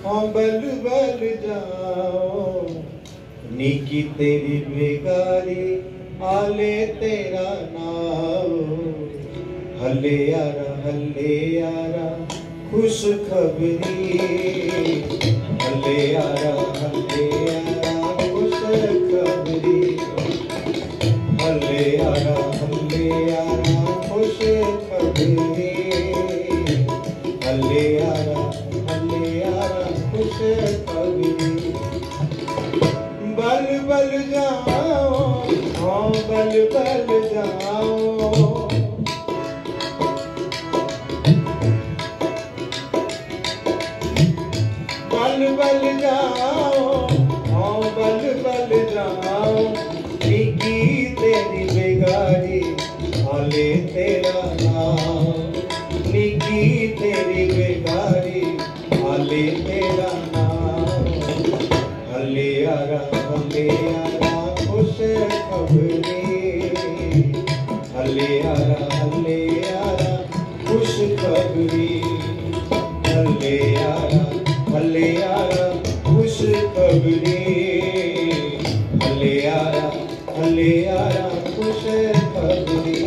हाँ बल बल जाओ, नीकी तेरी बेगारी आले तेरा नाम। हले यारा खुश खबरी, हले यारा खुश खबरी, हले यारा खुश खबरी, हले यारा खुश खबरी। बल बल जाओ, हाँ बल बल जाओ, बल बल जाओ, हाँ बल बल जाओ, नीकी तेरी बेगारी हाले तेरा नाम। नीकी तेरी बेगारी हाले तेरा नाम। हले यारा खुश खबरी, हले यारा खुश खबरी, हले यारा खुश खबरी, हले यारा खुश खबरी।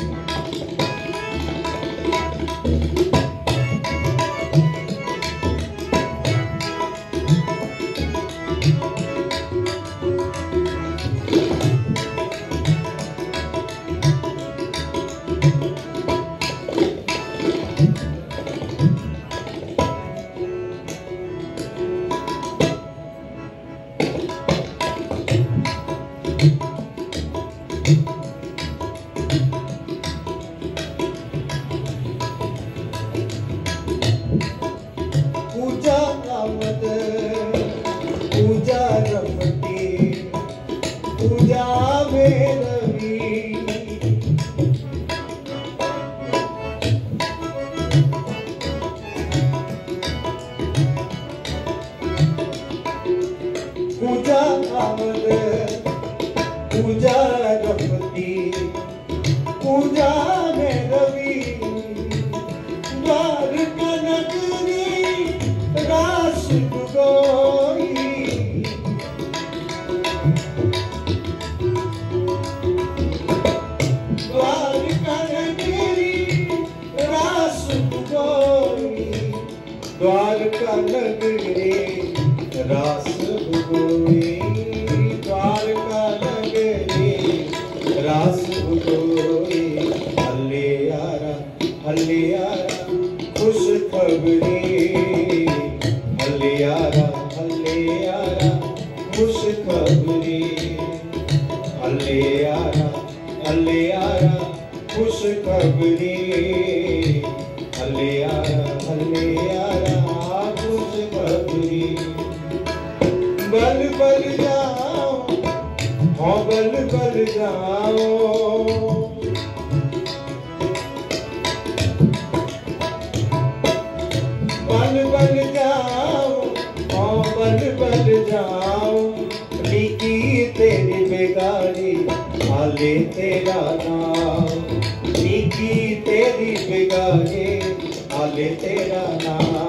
पूजा आमद, पूजा रमती, पूजा में रवि, पूजा आमद, पूजा रमती, पूजा में रवि, द्वारका नगरी रास गोरी, द्वारका नगरी रास गोरी, द्वारका नगरी रास गोरी, द्वारका नगरी रास गोरी। हले यारा खुश खबरी, हले यारा खुश खबरी, हले यारा खुश खबरी, हले यारा खुश खबरी। बल बल जाओ, हाँ बल बल जाओ, बल बल जाओ, हाँ बल बल जाओ, नीकी तेरी बेगारी हाले तेरा नाम। नीकी तेरी बेगारी हाले तेरा नाम।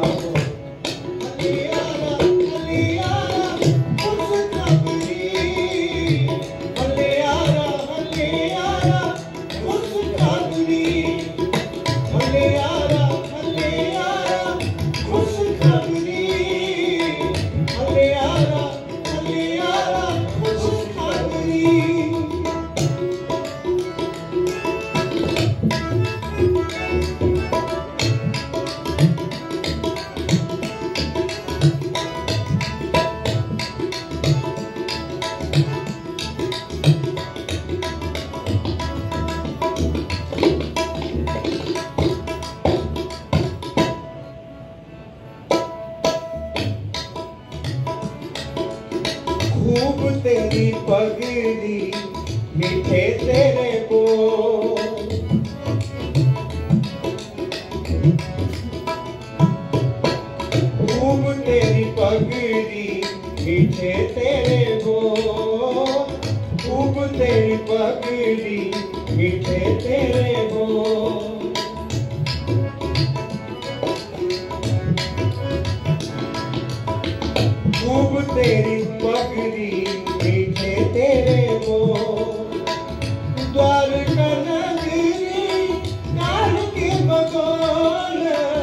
खूब तेरी पगड़ी मीठे तेरे बोल, खूब तेरी पगड़ी मीठे तेरे बोल, खूब तेरी पगड़ी मीठे तेरे बोल। तेरी पगड़ी मीठे तेरे बोल। द्वारका नगरी काल के बगौल,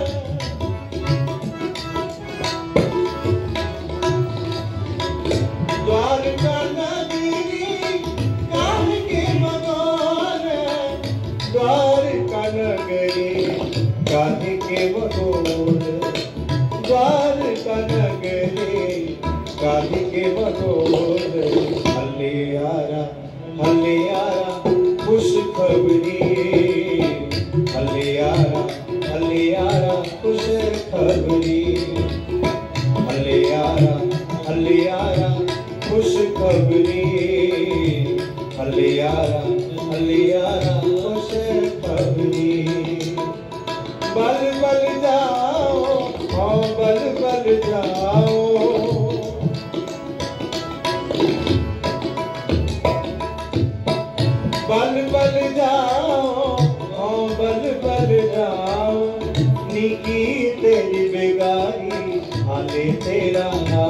द्वारका नगरी काल के बगौल, द्वारका नगरी काल के बगौल, द्वारका नगरी काल के बगौल। हलियारा हलियारा खुशखबरी, हलियारा हलियारा खुशखबरी, हलियारा हलियारा खुशखबरी, हलियारा हलियारा खुशखबरी। बल बल जाओ, हाँ बल बल जाओ, बल बल जाओ, हाँ बल बल जाओ। निकी तेरी बेगारी हाले तेरा